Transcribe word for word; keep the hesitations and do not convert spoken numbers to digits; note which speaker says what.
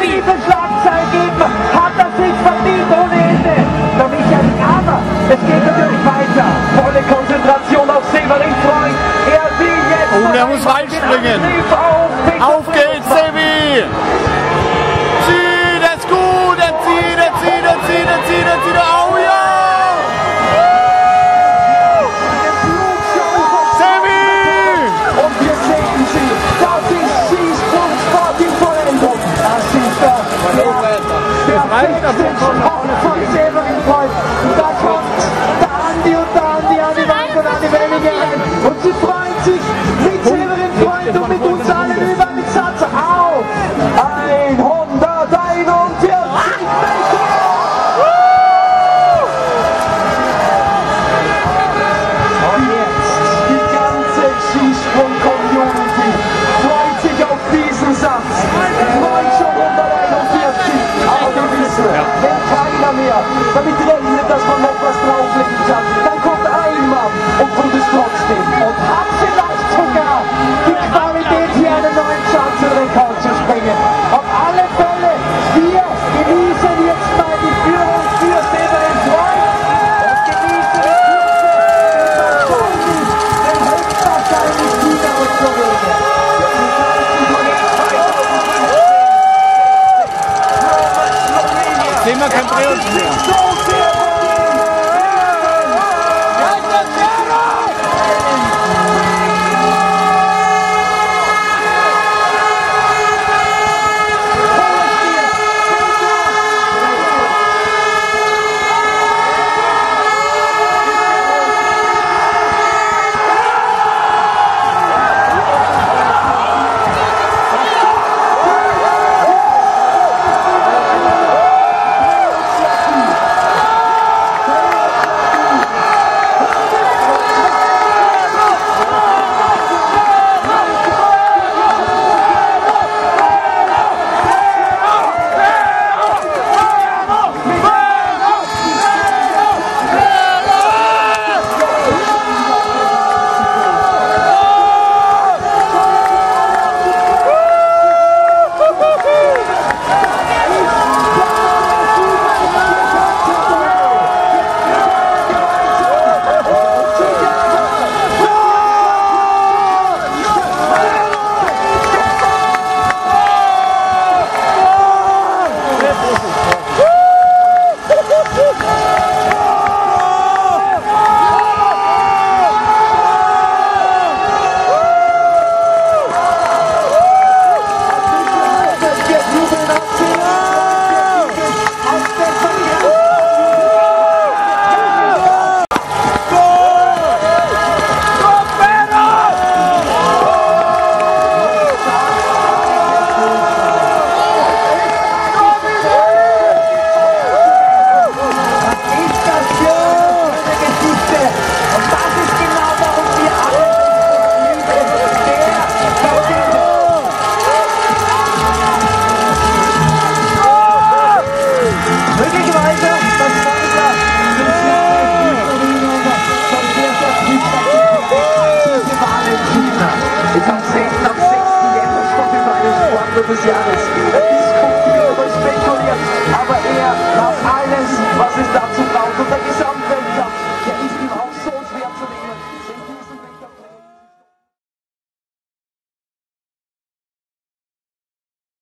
Speaker 1: diese Schlagzeilen geben, hat er sich verdient ohne Ende. Für mich ein Hammer. Es geht natürlich weiter. Volle Konzentration auf Severin Freund. Er will jetzt.
Speaker 2: Und er muss weit springen.
Speaker 1: Auf,
Speaker 2: auf geht's, Sevi! Zieht es gut, er zieht, er zieht, er zieht, er zieht, er zieht, oh ja!
Speaker 1: Von Severin Freund. Da kommt der Andi und der Andi an die Wand und an die Wellige rein. Und sie freuen sich mit Severin Freund und mit uns allen über den Satz auf hunderteinundvierzig Meter. Und jetzt die ganze Skisprung-Community freut sich auf diesen Satz. Freut schon hunderteinundvierzig, aber wir wissen, wenn keiner mehr damit rechnet, dass man noch was drauflegen kann, dann kommt ein Mann und tut es trotzdem und hat